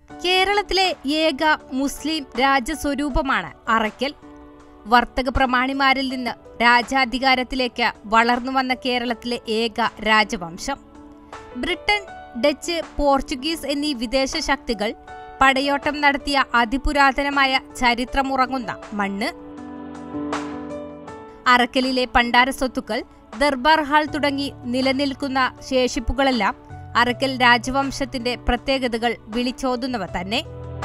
കേരളത്തിലെ ഏക മുസ്ലിം രാജസ്വരൂപമാണ് അറയ്ക്കൽ. വർത്തക പ്രമാണിമാരിൽ നിന്ന് രാജാധികാരത്തിലേക്ക് വളർന്നു വന്ന കേരളത്തിലെ ഏക രാജവംശം. ബ്രിട്ടൻ, ഡച്ച്, പോർച്ചുഗീസ് എന്നീ വിദേശ ശക്തികൾ പടയോട്ടം നടത്തിയ അതിപുരാതനമായ ചരിത്രമുറങ്ങുന്ന മണ്ണ്. അറക്കലിലെ പണ്ടാര സ്വത്തുക്കൾ, ദർബാർ ഹാൾ തുടങ്ങി നിലനിൽക്കുന്ന ശേഷിപ്പുകളെല്ലാം അറക്കൽ രാജവംശത്തിന്റെ പ്രത്യേകതകൾ വിളിച്ചോതുന്നവ തന്നെ.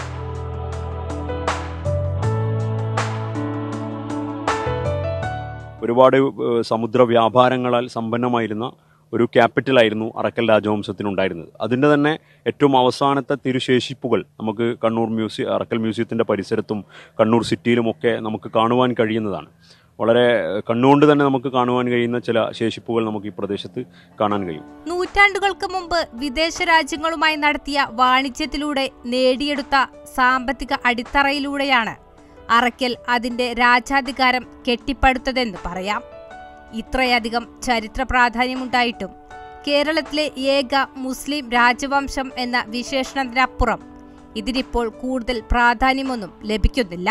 ഒരുപാട് സമുദ്ര വ്യാപാരങ്ങളാൽ സമ്പന്നമായിരുന്ന ഒരു ക്യാപിറ്റലായിരുന്നു അറക്കൽ രാജവംശത്തിനുണ്ടായിരുന്നത്. അതിൻ്റെ തന്നെ ഏറ്റവും അവസാനത്തെ തിരുശേഷിപ്പുകൾ നമുക്ക് അറക്കൽ മ്യൂസിയത്തിൻ്റെ പരിസരത്തും കണ്ണൂർ സിറ്റിയിലുമൊക്കെ നമുക്ക് കാണുവാൻ കഴിയുന്നതാണ്. വളരെ കണ്ണുകൊണ്ട് തന്നെ നമുക്ക് കാണുവാൻ കഴിയുന്ന ചില ശേഷിപ്പുകൾ നമുക്ക് ഈ പ്രദേശത്ത് കാണാൻ കഴിയും. നൂറ്റാണ്ടുകൾക്ക് മുമ്പ് വിദേശ രാജ്യങ്ങളുമായി നടത്തിയ വാണിജ്യത്തിലൂടെ നേടിയെടുത്ത സാമ്പത്തിക അടിത്തറയിലൂടെയാണ് അറക്കൽ അതിന്റെ രാജാധികാരം കെട്ടിപ്പടുത്തതെന്ന് പറയാം. ഇത്രയധികം ചരിത്ര പ്രാധാന്യമുണ്ടായിട്ടും കേരളത്തിലെ ഏക മുസ്ലിം രാജവംശം എന്ന വിശേഷണത്തിനപ്പുറം ഇതിനിപ്പോൾ കൂടുതൽ പ്രാധാന്യമൊന്നും ലഭിക്കുന്നില്ല.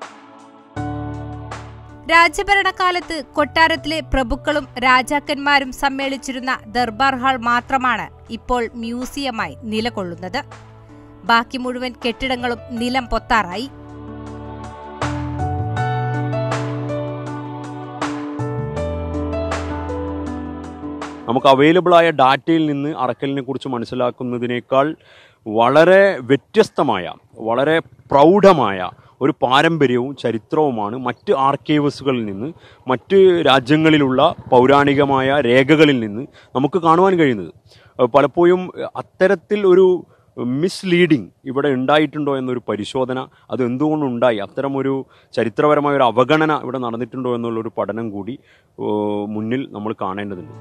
രാജഭരണകാലത്ത് കൊട്ടാരത്തിലെ പ്രഭുക്കളും രാജാക്കന്മാരും സമ്മേളിച്ചിരുന്ന ദർബാർ ഹാൾ മാത്രമാണ് ഇപ്പോൾ മ്യൂസിയമായി നിലകൊള്ളുന്നത്. ബാക്കി മുഴുവൻ കെട്ടിടങ്ങളും നിലം പൊത്താറായി. നമുക്ക് അവൈലബിൾ ആയ ഡാറ്റയിൽ നിന്ന് അറക്കലിനെ കുറിച്ച് മനസ്സിലാക്കുന്നതിനേക്കാൾ വളരെ വ്യത്യസ്തമായ, വളരെ പ്രൗഢമായ ഒരു പാരമ്പര്യവും ചരിത്രവുമാണ് മറ്റ് ആർക്കൈവ്സുകളിൽ നിന്ന്, മറ്റ് രാജ്യങ്ങളിലുള്ള പൗരാണികമായ രേഖകളിൽ നിന്ന് നമുക്ക് കാണുവാൻ കഴിയുന്നത്. പലപ്പോഴും അത്തരത്തിൽ ഒരു മിസ്ലീഡിങ് ഇവിടെ ഉണ്ടായിട്ടുണ്ടോ എന്നൊരു പരിശോധന, അത് എന്തുകൊണ്ടുണ്ടായി, അത്തരമൊരു ചരിത്രപരമായ ഒരു അവഗണന ഇവിടെ നടന്നിട്ടുണ്ടോ എന്നുള്ളൊരു പഠനം കൂടി മുന്നിൽ നമ്മൾ കാണേണ്ടതുണ്ട്.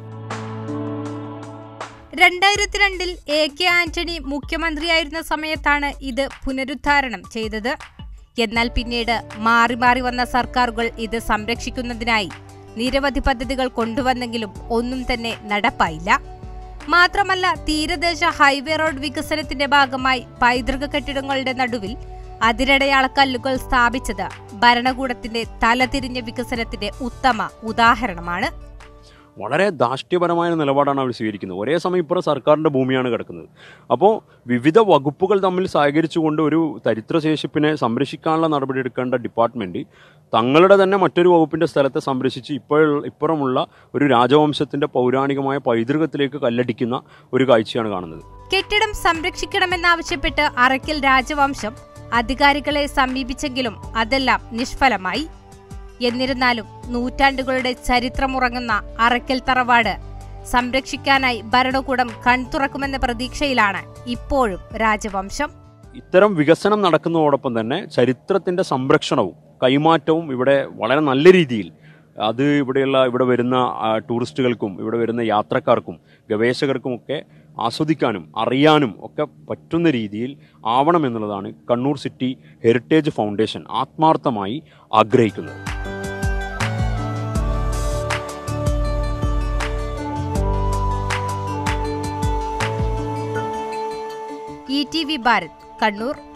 2002 AK ആന്റണി മുഖ്യമന്ത്രിയായിരുന്ന സമയത്താണ് ഇത് പുനരുദ്ധാരണം ചെയ്തത്. എന്നാൽ പിന്നീട് മാറി മാറി വന്ന സർക്കാരുകൾ ഇത് സംരക്ഷിക്കുന്നതിനായി നിരവധി പദ്ധതികൾ കൊണ്ടുവന്നെങ്കിലും ഒന്നും തന്നെ നടപ്പായില്ല. മാത്രമല്ല, തീരദേശ ഹൈവേ റോഡ് വികസനത്തിന്റെ ഭാഗമായി പൈതൃക കെട്ടിടങ്ങളുടെ നടുവിൽ അതിരടയാളക്കല്ലുകൾ സ്ഥാപിച്ചത് ഭരണകൂടത്തിന്റെ തലതിരിഞ്ഞ വികസനത്തിന്റെ ഉത്തമ ഉദാഹരണമാണ്. വളരെ ധാർഷ്ട്യപരമായ നിലപാടാണ് അവർ സ്വീകരിക്കുന്നത്. ഒരേ സമയം ഇപ്പോൾ സർക്കാരിൻ്റെ ഭൂമിയാണ് കിടക്കുന്നത്. അപ്പോൾ വിവിധ വകുപ്പുകൾ തമ്മിൽ സഹകരിച്ചുകൊണ്ട് ഒരു ചരിത്രശേഷിപ്പിനെ സംരക്ഷിക്കാനുള്ള നടപടി എടുക്കേണ്ട ഡിപ്പാർട്ട്മെൻറ്റ് തങ്ങളുടെ തന്നെ മറ്റൊരു വകുപ്പിൻ്റെ സ്ഥലത്തെ സംരക്ഷിച്ച് ഇപ്പുറമുള്ള ഒരു രാജവംശത്തിൻ്റെ പൗരാണികമായ പൈതൃകത്തിലേക്ക് കല്ലടിക്കുന്ന ഒരു കാഴ്ചയാണ് കാണുന്നത്. കെട്ടിടം സംരക്ഷിക്കണമെന്നാവശ്യപ്പെട്ട് അറക്കൽ രാജവംശം അധികാരികളെ സമീപിച്ചെങ്കിലും അതെല്ലാം നിഷ്ഫലമായി. എന്നിരുന്നാലും നൂറ്റാണ്ടുകളുടെ ചരിത്രമുറങ്ങുന്ന അറക്കൽ തറവാട് സംരക്ഷിക്കാനായി ഭരണകൂടം കൺതുറക്കുമെന്ന പ്രതീക്ഷയിലാണ് ഇപ്പോഴും രാജവംശം. ഇത്തരം വികസനം നടക്കുന്നതോടൊപ്പം തന്നെ ചരിത്രത്തിന്റെ സംരക്ഷണവും കൈമാറ്റവും ഇവിടെ വളരെ നല്ല രീതിയിൽ അത് ഇവിടെ വരുന്ന ടൂറിസ്റ്റുകൾക്കും ഇവിടെ വരുന്ന യാത്രക്കാർക്കും ഗവേഷകർക്കുമൊക്കെ ആസ്വദിക്കാനും അറിയാനും ഒക്കെ പറ്റുന്ന രീതിയിൽ ആവണമെന്നുള്ളതാണ് കണ്ണൂർ സിറ്റി ഹെറിറ്റേജ് ഫൗണ്ടേഷൻ ആത്മാർത്ഥമായി ആഗ്രഹിക്കുന്നത്. ETV ഭാരത്, കണ്ണൂർ.